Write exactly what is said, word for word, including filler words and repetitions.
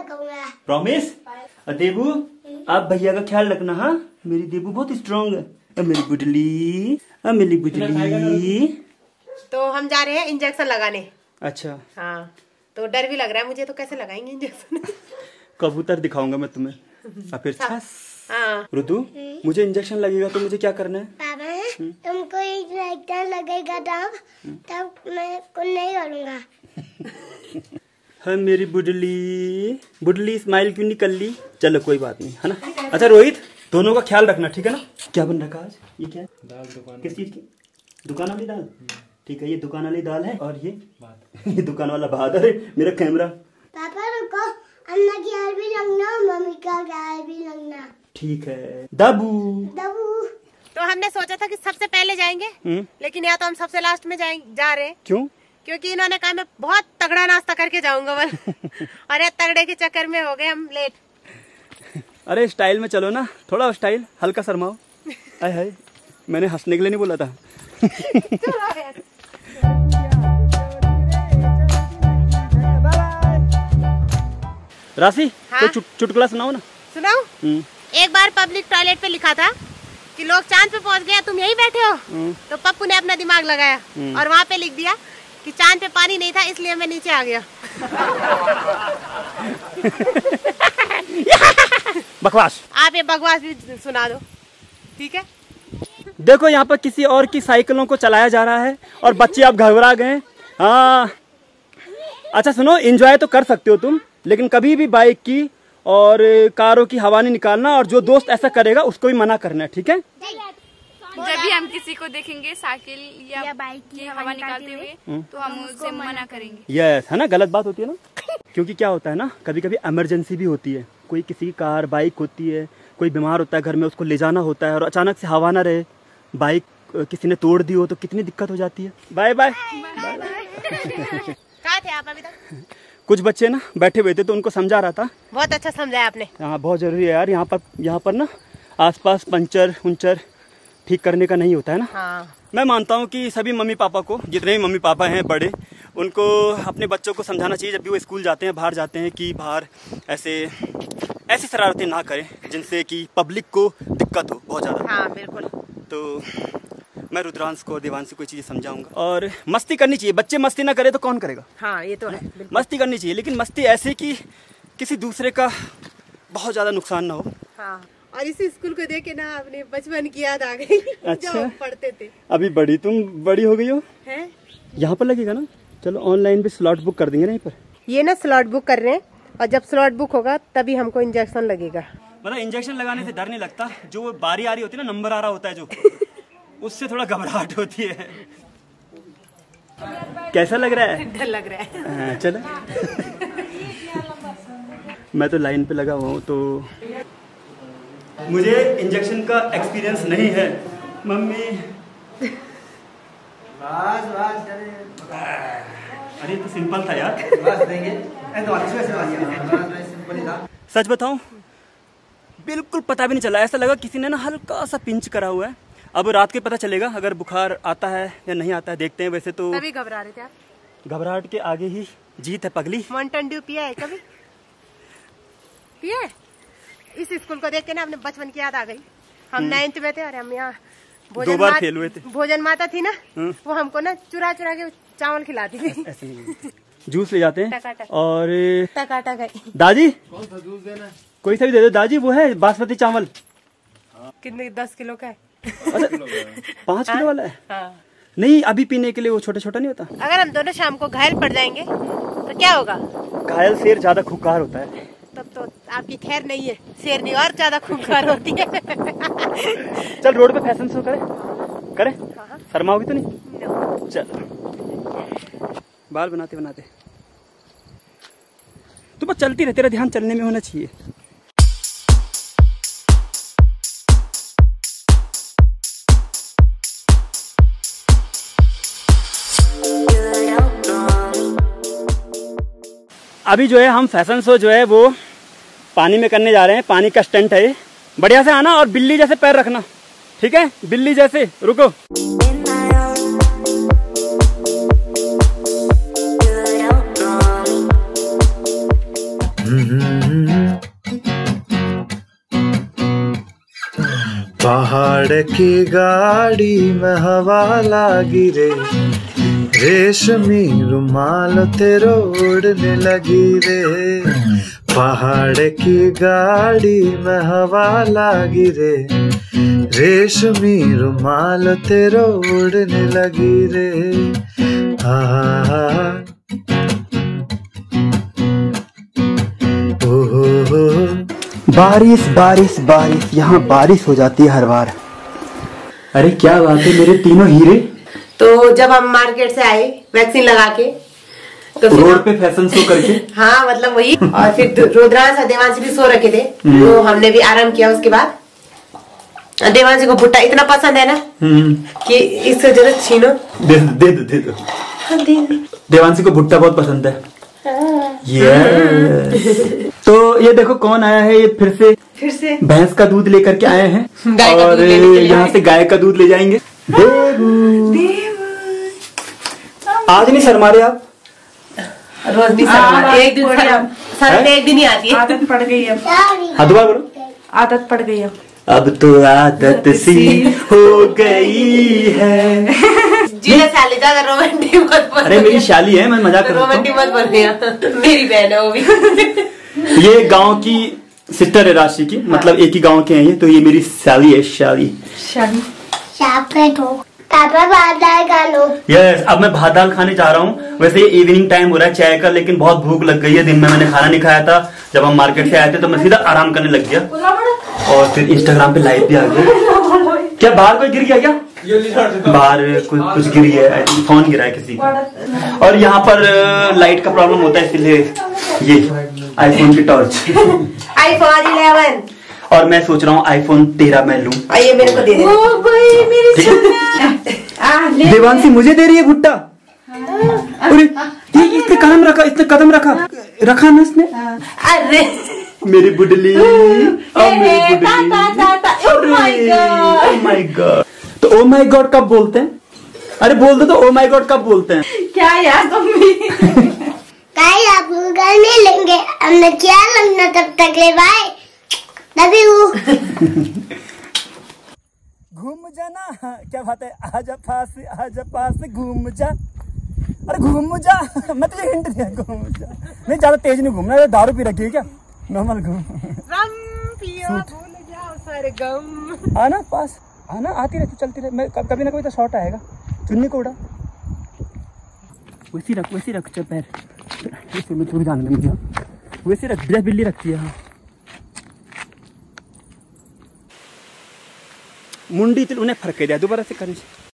लगाऊंगा। प्रॉमिस? देबू आप भैया का ख्याल रखना। हाँ, मेरी देबू बहुत स्ट्रांग है। अब मेरी बुडली, अब मेरी बुडली। तो हम जा रहे हैं इंजेक्शन लगाने। अच्छा हाँ, तो डर भी लग रहा है मुझे, तो कैसे लगाएंगे इंजेक्शन? कबूतर दिखाऊंगा मैं तुम्हें। और फिर हाँ। रुतु, मुझे इंजेक्शन लगेगा तो मुझे क्या करना है? पापा तुमको इंजेक्शन लगेगा तब तब मैं कुछ नहीं करूँगा। हाँ मेरी बुडली, बुडली स्माइल क्यों नहीं कर ली? चलो कोई बात नहीं, है ना। अच्छा रोहित, दोनों का ख्याल रखना, ठीक है ना। क्या बन रखा आज? ये क्या है? दाल दुकान। किस चीज की? दुकान वाली दाल। ठीक है, ये दुकान वाली दाल है और ये ये दुकान वाला भात है। मेरा कैमरा। पापा रुको, अन्ना की ख्याल भी रखना, मम्मी का ख्याल भी रखना। ठीक है। दबू दबू। तो हमने सोचा था कि सबसे पहले जाएंगे, लेकिन या तो हम सबसे लास्ट में जाएंगे जा रहे हैं। क्यों? क्योंकि इन्होंने कहा मैं बहुत तगड़ा नाश्ता करके जाऊंगा बल। और ये तगड़े के चक्कर में हो गए हम लेट। अरे स्टाइल में चलो ना, थोड़ा स्टाइल, हल्का शर्माओ। आय हाय, मैंने हंसने के लिए नहीं बोला था। राशि हाँ? तो चुटकुला सुनाओ ना। सुनाओ? एक बार पब्लिक टॉयलेट पे लिखा था कि लोग चांद पे पहुंच गए, तुम यही बैठे हो। तो पप्पू ने अपना दिमाग लगाया और वहाँ पे लिख दिया कि चांद पे पानी नहीं था इसलिए मैं नीचे आ गया। बकवास। आप ये बकवास भी सुना दो, ठीक है। देखो यहाँ पर किसी और की साइकिलों को चलाया जा रहा है और बच्चे अब घबरा गए। हाँ अच्छा सुनो, एंजॉय तो कर सकते हो तुम, लेकिन कभी भी बाइक की और कारों की हवा नहीं निकालना, और जो दोस्त ऐसा करेगा उसको भी मना करना है, ठीक है। जब भी हम किसी को देखेंगे साइकिल या, या बाइक की हवा निकालते हुए तो हम उससे मना करेंगे। यस, है ना, गलत बात होती है ना। क्योंकि क्या होता है ना, कभी कभी इमरजेंसी भी होती है, कोई किसी की कार बाइक होती है, कोई बीमार होता है घर में, उसको ले जाना होता है और अचानक से हवा ना रहे, बाइक किसी ने तोड़ दी हो तो कितनी दिक्कत हो जाती है। Bye bye. कहाँ थे आप अभी तक? कुछ बच्चे ना बैठे हुए थे तो उनको समझा रहा था। बहुत अच्छा समझाया आपने। हाँ बहुत जरूरी है यार, यहाँ पर यहाँ पर ना आसपास पंचर उंचर ठीक करने का नहीं होता है ना। हाँ। मैं मानता हूँ कि सभी मम्मी पापा को, जितने भी मम्मी पापा हैं बड़े, उनको अपने बच्चों को समझाना चाहिए जब भी वो स्कूल जाते हैं, बाहर जाते हैं, कि बाहर ऐसे ऐसी शरारतें ना करें जिनसे कि पब्लिक को दिक्कत हो बहुत ज़्यादा। हाँ बिल्कुल। तो मैं रुद्रांश को और देवांश को चीज़ें समझाऊंगा। और मस्ती करनी चाहिए, बच्चे मस्ती ना करे तो कौन करेगा। हाँ ये तो है, मस्ती करनी चाहिए, लेकिन मस्ती ऐसे कि किसी दूसरे का बहुत ज़्यादा नुकसान ना हो। हाँ। और इसी स्कूल को देख के ना अपने बचपन की याद आ गई। अच्छा। जब पढ़ते थे। अभी बड़ी तुम बड़ी हो गई हो। हैं? यहाँ पर लगेगा ना, चलो ऑनलाइन भी स्लॉट बुक कर देंगे ना। यहाँ पर ये ना स्लॉट बुक कर रहे हैं, और जब स्लॉट बुक होगा तभी हमको इंजेक्शन लगेगा। मतलब इंजेक्शन लगाने से डर नहीं लगता, जो बारी आ रही होती है ना, नंबर आ रहा होता है जो, उससे थोड़ा घबराहट होती है। कैसा लग रहा है? डर लग रहा है। चलो। मैं तो लाइन पे लगा हुआ हूँ, तो मुझे इंजेक्शन का एक्सपीरियंस नहीं है। मम्मी बस बस अरे तो सिंपल था यार। बस देंगे। सच बताऊं, बिल्कुल पता भी नहीं चला, ऐसा लगा किसी ने ना हल्का सा पिंच करा हुआ है। अब रात के पता चलेगा अगर बुखार आता है या नहीं आता है, देखते हैं। वैसे तो तभी घबरा रहे थे आप। घबराहट के आगे ही जीत है पगली। माउंटेन ड्यू पिया है कभी? पिया है? इस स्कूल को देख के ना अपने बचपन की याद आ गई। हम नाइन्थ में थे और हम यहाँ भोजन माता खेल हुए थे। भोजन माता थी ना, वो हमको ना चुरा चुरा के चावल खिलाती थी। ऐसे नहीं, जूस ले जाते हैं। टका टका। और टका टका। दादी कौन सा जूस देना? कोई सा भी दे दो दादी। वो है बासमती चावल। कितने? दस किलो का है। पाँच किलो वाला है। हाँ। नहीं, अभी पीने के लिए वो छोटा छोटा नहीं होता। अगर हम दोनों शाम को घायल पड़ जाएंगे तो क्या होगा? घायल शेर ज्यादा खूंखार होता है। तब तो आपकी खैर नहीं है, शेरनी और ज्यादा खूंखार होती है। चल रोड पे फैशन शो करें करें। हाँ। शर्माओगी तो नहीं? चल बाल बनाते बनाते तू बस चलती रहे, तेरा ध्यान चलने में होना चाहिए। अभी जो है हम फैशन शो जो है वो पानी में करने जा रहे हैं। पानी का स्टंट है, बढ़िया से आना और बिल्ली जैसे पैर रखना, ठीक है? बिल्ली जैसे। रुको। Mm-hmm. पहाड़ की गाड़ी में हवा लागी रे, रेशमी रुमाल तेरो उड़ने लगी रे। पहाड़ की गाड़ी में हवा लागी रे, रेशमी रुमाल तेरो उड़ने लगी रे। हा हा बारिश बारिश बारिश, यहाँ बारिश हो जाती है हर बार। अरे क्या बात है मेरे तीनों हीरे। तो जब हम मार्केट से आए वैक्सीन लगा के, तो रोड पे फैशन शो करके हाँ मतलब वही, और फिर रुद्रांश और देवांश भी सो रखे थे, तो हमने भी आराम किया। उसके बाद देवांश को भुट्टा इतना पसंद है ना कि इससे जरूर छीनो। दे दो दे दो दे दो। देवांशी को भुट्टा बहुत पसंद है। ये तो ये देखो कौन आया है, ये फिर से फिर से भैंस का दूध लेकर के आए हैं, और यहाँ से गाय का दूध ले जाएंगे। देवू आज नहीं शर्मा रहे आप? रोज भी शर्मा, एक दिन शर्म एक दिन ही आती है। आदत पड़ गई अब। हाँ दोबारा करो। आदत पड़ गई अब। अब तो आदत सी हो गई है। जीना साली ज्यादा रोमांटिक मत बन। अरे मेरी शाली है, मैं मजाक कर रहा हूँ। रोमांटिक मत बन, मेरी बहन है वो भी। ये गांव की सिस्टर है राशि की, मतलब एक ही गांव के हैं ये, तो ये मेरी शाली है। शाली शाली पापा भात दाल खा लो। यस, अब मैं भात दाल खाने जा रहा हूँ। वैसे ये इवनिंग टाइम हो रहा है चाय का, लेकिन बहुत भूख लग गई है। दिन में मैंने खाना नहीं खाया था, जब हम मार्केट से आए थे तो मैं सीधा आराम करने लग गया, और फिर इंस्टाग्राम पे लाइव भी आ गया। क्या बाहर कोई गिर गया क्या? बाहर कुछ कुछ गिरी है, फोन गिरा है किसी का। और यहाँ पर लाइट का प्रॉब्लम होता है, इसलिए ये आईफोन की टॉर्च। IPhone eleven. और मैं सोच रहा हूँ आईफोन तेरह मैं लूँ। आइए मेरे को दे दे। ओ भाई मेरी देवांशी मुझे दे रही है भुट्टा। अरे ये इसने कदम रखा, इसने कदम रखा रखा ना इसने। अरे मेरी बुडली, मेरी बुडली। Oh my God. तो ओ माय गॉड कब बोलते हैं? अरे बोल दो तो ओ माय गॉड कब बोलते हैं? क्या यार तुम भी। कल आप घर में लेंगे, हमने क्या लगना तब तक ले भाई। Love you. घूम जाना, क्या बात है, आजा पास आजा पास घूम जा। अरे घूम जा, मैं तुझे हिंट दिया, घूम जा। नहीं ज्यादा तेज नहीं घूमना, दारू पी रखी है क्या? नॉर्मल घूम। सारे गम आना पास, आना, आती रहती चलती रहे। मैं कभी ना कभी तो शॉट आएगा। चुन्नी को उड़ा, वैसी रख वैसी रख चल पैर, थोड़ी जाने दे मुझे। वैसे रख, बिल्ली रखती है। हाँ मुंडी उन्हें फर्क दिया, दोबारा से करनी।